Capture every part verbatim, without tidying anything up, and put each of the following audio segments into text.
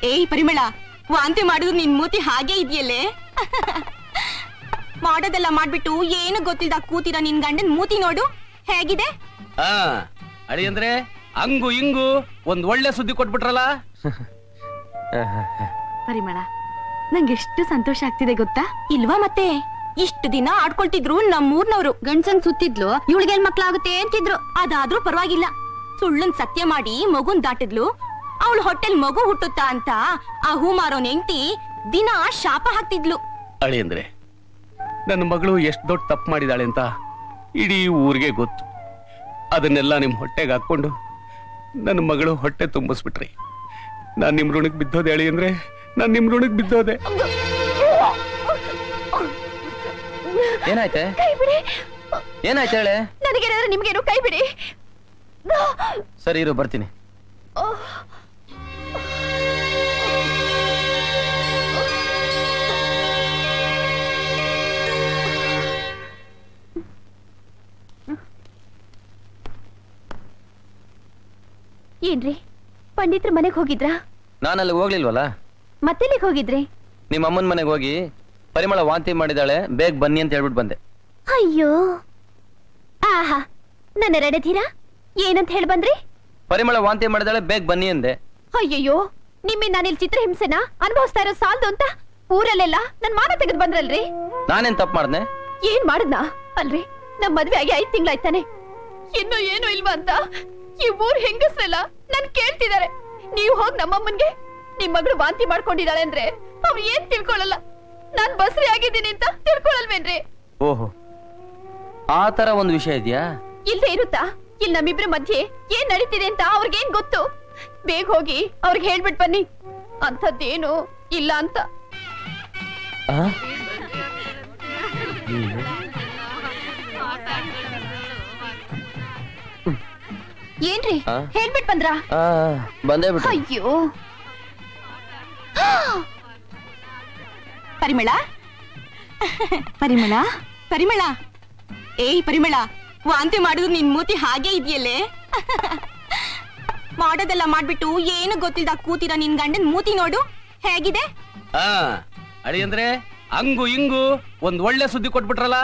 ಏಯ್ ಪರಿಮಳ, ವಾಂತಿ ಮಾಡಿದ್ರು ನಿನ್ ಮೂತಿ ಹಾಗೆ ಇದೆಯಲ್ಲೇ. ಮಾಡೋದೆಲ್ಲ ಮಾಡ್ಬಿಟ್ಟು ಏನು ಗೊತ್ತಿಲ್ದ ಕೂತಿರ ನಿನ್ ಗಂಡನ್ ಮೂತಿ ನೋಡು ಹೇಗಿದೆ. ಆ ಅಡಿ ಅಂದ್ರೆ ಹಂಗು ಹಿಂಗು ಒಂದ್ ಒಳ್ಳೆ ಸುದ್ದಿ ಕೊಟ್ಬಿಟ್ರಲ್ಲ. ಪರಿಮಳ, ನಂಗೆ ಎಷ್ಟು ಸಂತೋಷ ಆಗ್ತಿದೆ ಗೊತ್ತಾ? ಇಲ್ವಾ ಮತ್ತೆ? ಇಷ್ಟು ದಿನ ಆಡ್ಕೊಳ್ತಿದ್ರು ನಮ್ಮೂರ್ನವ್ರು. ಗಂಡ್ಸನ್ ಸುತ್ತಿದ್ಲು, ಇವಳಿಗೆ ಮಕ್ಳಾಗುತ್ತೆ ಅಂತಿದ್ರು. ಅದಾದ್ರೂ ಪರವಾಗಿಲ್ಲ. ಸುಳ್ಳನ್ ಸತ್ಯ ಮಾಡಿ ಮಗುನ್ ದಾಟಿದ್ಲು. ಅವಳು ಹೊಟ್ಟೆಲ್ ಮಗು ಹುಟ್ಟುತ್ತಾ ಅಂತ ಆ ಹೂ ಮಾರೋನ್ ಹೆಂಡ್ತಿ ದಿನ ಶಾಪ ಹಾಕ್ತಿದ್ಲು. ಅಳಿ ಅಂದ್ರೆ ನನ್ನ ಮಗಳು ಎಷ್ಟ್ ದೊಡ್ಡ ತಪ್ಪು ಮಾಡಿದಾಳೆ ಅಂತ ಇಡೀ ಊರಿಗೆ ಗೊತ್ತು. ಅದನ್ನೆಲ್ಲ ನಿಮ್ ಹೊಟ್ಟೆಗೆ ಹಾಕೊಂಡು ನನ್ನ ಮಗಳು ಹೊಟ್ಟೆ ತುಂಬಿಸ್ಬಿಟ್ರಿ. ನಾನ್ ನಿಮ್ ಋಣಕ್ ಬಿದ್ದೋದೆ ಅಳಿ ಅಂದ್ರೆ, ನಾನ್ ನಿಮ್ ಋಣಕ್ ಬಿದ್ದೋದೆ. ಏನಾಯ್ತೆ? ಏನಾಯ್ತು ಹೇಳೆ? ನನಗೇನಾದ್ರೆ ನಿಮ್ಗೇನು, ಕೈ ಬಿಡಿ. ಸರಿ ಇರು, ಬರ್ತೀನಿ. ಏನ್ರಿ, ಪಂಡಿತ್ರ ಮನೆಗೆ ಹೋಗಿದ್ರಾ? ನಾನಲ್ಲಿ ಹೋಗ್ಲಿಲ್ವಲ್ಲ. ಮತ್ತೆಲ್ಲಿಗೆ ಹೋಗಿದ್ರಿ? ನಿಮ್ಮ ಅಮ್ಮನ ಮನೆಗೆ ಹೋಗಿ ಪರಿಮಳ ವಾಂತಿ ಮಾಡಿದಾಳೆ, ಬೇಗ ಬನ್ನಿ ಅಂತ ಹೇಳ್ಬಿಟ್ಟು ಬಂದೆ. ಅಯ್ಯೋ, ಆಹಾ, ನನ್ನ ರೆಡತೀರಾ? ಏನಂತ ಹೇಳಿ ಬಂದ್ರಿ? ಪರಿಮಳ ವಾಂತಿ ಮಾಡಿದಾಳೆ, ಬೇಗ ಬನ್ನಿ ಅಂದೆ. ಅಯ್ಯಯ್ಯೋ, ನಿಮ್ಮಿ ನಾನಿಲ್ ಚಿತ್ರಹಿಂಸೆನ ಅನುಭವಿಸ್ತಾ ಇರೋ ಸಾಲ್ದು ಅಂತ ಊರಲ್ಲೆಲ್ಲ ನನ್ ಮಾನ ತೆಗೆದು ಬಂದ್ರಲ್ರಿ. ನಾನೇನ್ ತಪ್ಪು ಮಾಡ್ದೆ? ಏನ್ ಮಾಡದ್ನಾ? ಅಲ್ರಿ, ನಮ್ ಮದ್ವೆ ಆಗಿ ಐದ್ ತಿಂಗ್ಳಾಯ್ತಾನೆ, ಇನ್ನು ಏನು ಇಲ್ವಾ ಅಂತ ಈ ಊರ್ ಹೆಂಗಸ್ರೆಲ್ಲ ನನ್ ಕೇಳ್ತಿದಾರೆ. ನೀವ್ ಹೋಗ್ ನಮ್ಮಮ್ಮನ್ಗೆ ನಿಮ್ ಮಗಳು ವಾಂತಿ ಮಾಡ್ಕೊಂಡಿದ್ದಾಳೆ ಅಂದ್ರೆ ಅವ್ರು ಏನ್ ತಿಳ್ಕೊಳಲ್ಲ, ನಾನ್ ಬಸ್ರಿ ಆಗಿದ್ದೀನಿ ಅಂತ ತಿಳ್ಕೊಳಲ್ವೇನ್ರಿ? ಓಹೋ, ಆ ತರ ಒಂದು ವಿಷಯ ಇದೆಯಾ? ಇಲ್ಲೇ ಇರುತ್ತಾ? ಇಲ್ಲಿ ನಮ್ಮಿಬ್ರ ಮಧ್ಯೆ ಏನ್ ನಡೀತಿದೆ ಅಂತ ಅವ್ರಿಗೇನ್ ಗೊತ್ತು? ಬೇಗ ಹೋಗಿ ಅವ್ರಿಗೆ ಹೇಳ್ಬಿಟ್ ಬನ್ನಿ, ಅಂಥದ್ದೇನು ಇಲ್ಲ ಅಂತ. ಏನ್ರಿ, ಹೇಳ್ಬಿಟ್ ಬಂದ್ರ? ಬಂದೇ ಬಿಟ್ಟು. ಅಯ್ಯೋ ಪರಿಮಳ, ಪರಿಮಳ, ಪರಿಮಳ, ಏಯ್ ಪರಿಮಳ, ವಾಂತಿ ಮಾಡಿದ್ರು ನಿನ್ ಮೂತಿ ಹಾಗೆ ಇದೆಯಲ್ಲೇ. ಮಾಡೋದೆಲ್ಲ ಮಾಡ್ಬಿಟ್ಟು ಏನು ಗೊತ್ತಿಲ್ದ ಕೂತಿರ ನಿನ್ ಗಂಡನ್ ಮೂತಿ ನೋಡು ಹೇಗಿದೆ. ಆ ಅಡಿ ಅಂದ್ರೆ ಹಂಗು ಹಿಂಗು ಒಂದ್ ಒಳ್ಳೆ ಸುದ್ದಿ ಕೊಟ್ಬಿಟ್ರಲ್ಲ.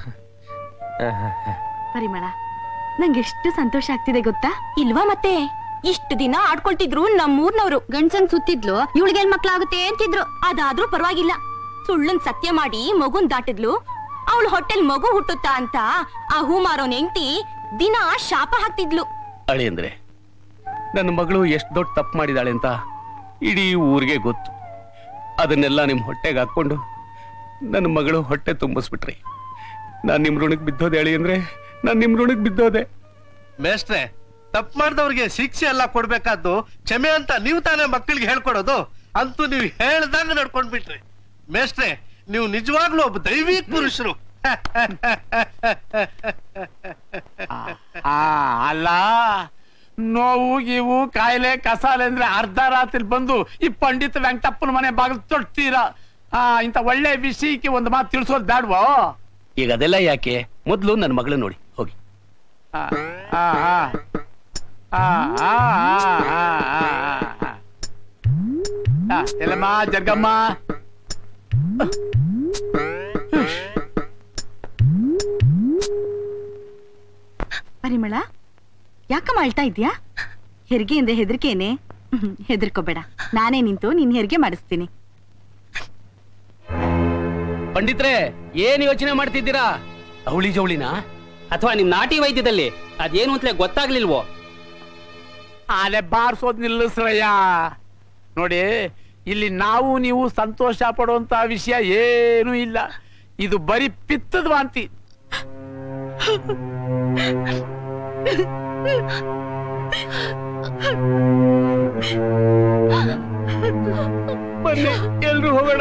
ಪರಿಮಳ, ನಂಗೆ ಎಷ್ಟು ಸಂತೋಷ ಆಗ್ತಿದೆ ಗೊತ್ತಾ? ಇಲ್ವಾ ಮತ್ತೆ? ಇಷ್ಟು ದಿನ ಆಡ್ಕೊಳ್ತಿದ್ರು ನಮ್ಮೂರ್ನವ್ರು. ಗಂಡ್ಸನ್ ಸುತ್ತಿದ್ಲು, ಇವಳಿಗೆ ಮಕ್ಳಾಗುತ್ತೆ ಅಂತಿದ್ರು. ಅದಾದ್ರೂ ಪರವಾಗಿಲ್ಲ. ಸುಳ್ಳನ್ ಸತ್ಯ ಮಾಡಿ ಮಗುನ್ ದಾಟಿದ್ಲು. ಅವಳು ಹೊಟ್ಟೆಲ್ ಮಗು ಹುಟ್ಟುತ್ತಾ ಅಂತ ಆ ಹೂ ಮಾರೋನ್ ಹೆಂಡ್ತಿ ದಿನ ಶಾಪ ಹಾಕ್ತಿದ್ಲು. ಅಳಿ ಅಂದ್ರೆ ನನ್ನ ಮಗಳು ಎಷ್ಟ್ ದೊಡ್ಡ ತಪ್ಪು ಮಾಡಿದಾಳೆ ಅಂತ ಇಡೀ ಊರಿಗೆ ಗೊತ್ತು. ಅದನ್ನೆಲ್ಲ ನಿಮ್ ಹೊಟ್ಟೆಗೆ ಹಾಕೊಂಡು ನನ್ನ ಮಗಳು ಹೊಟ್ಟೆ ತುಂಬಿಸ್ಬಿಟ್ರಿ. ನಾನ್ ನಿಮ್ ಋಣಕ್ ಬಿದ್ದೋದೆ ಅಳಿ ಅಂದ್ರೆ, ನಾನ್ ನಿಮ್ ಋಣಕ್ ಬಿದ್ದೋದೆ. ಮೇಷ್ಟ್ರೆ, ತಪ್ಪು ಮಾಡಿದವ್ರಿಗೆ ಶಿಕ್ಷೆ ಎಲ್ಲ ಕೊಡ್ಬೇಕಾದ್ದು ಕ್ಷಮೆ ಅಂತ ನೀವು ತಾನೇ ಮಕ್ಕಳಿಗೆ ಹೇಳ್ಕೊಡೋದು. ಅಂತೂ ನೀವು ಹೇಳ್ದಂಗ ನಡ್ಕೊಂಡ್ ಬಿಟ್ರಿ. ಮೇಷ್ಟ್ರೆ, ನೀವು ನಿಜವಾಗ್ಲೂ ಒಬ್ಬ ದೈವಿಕ ಪುರುಷರು. ಅಲ್ಲ, ನೋವು ಗೀವು ಕಾಯಿಲೆ ಕಸಾಲೆ ಅಂದ್ರೆ ಅರ್ಧ ರಾತ್ರಿ ಬಂದು ಈ ಪಂಡಿತ ವೆಂಕಟಪ್ಪನ ಮನೆ ಬಾಗಿಲು ತೊಡ್ತೀರಾ? ಆ ಇಂತ ಒಳ್ಳೆ ವಿಷಯಕ್ಕೆ ಒಂದು ಮಾತು ತಿಳಿಸೋದು ಬ್ಯಾಡ್ವೋ? ಈಗ ಅದೆಲ್ಲ ಯಾಕೆ? ಮೊದ್ಲು ನನ್ನ ಮಗಳು ನೋಡಿ ಹೋಗಿ. ಎಲ್ಲಮ್ಮ ಜರ್ಗಮ್ಮ, ಪರಿಮಳ, ಯಾಕಮ್ಮ ಅಳ್ತಾ ಇದ್ಯಾ? ಹೆರಿಗೆ ಅಂದ್ರೆ ಹೆದರಿಕೆನೆ? ಹೆದರ್ಕೋಬೇಡ, ನಾನೇ ನಿಂತು ನಿನ್ ಹೆರಿಗೆ ಮಾಡಿಸ್ತೀನಿ. ಪಂಡಿತ್ರೆ, ಏನ್ ಯೋಚನೆ ಮಾಡ್ತಿದ್ದೀರಾ? ಅವಳಿ ಜವಳಿನ ಅಥವಾ ನಿಮ್ ನಾಟಿ ವೈದ್ಯದಲ್ಲಿ ಅದೇನು ಅಂತಲೇ ಗೊತ್ತಾಗ್ಲಿಲ್ವೋ? ಆಲೆ ಬಾರ್ಸೋದ್ ನಿಲ್ಲಿಸ್ರಯ್ಯ. ನೋಡಿ, ಇಲ್ಲಿ ನಾವು ನೀವು ಸಂತೋಷ ಪಡುವಂತ ವಿಷಯ ಏನೂ ಇಲ್ಲ. ಇದು ಬರೀ ಪಿತ್ತದ ವಾಂತಿ. ಬನ್ನಿ ಎಲ್ರು ಹೋಗೋಣ.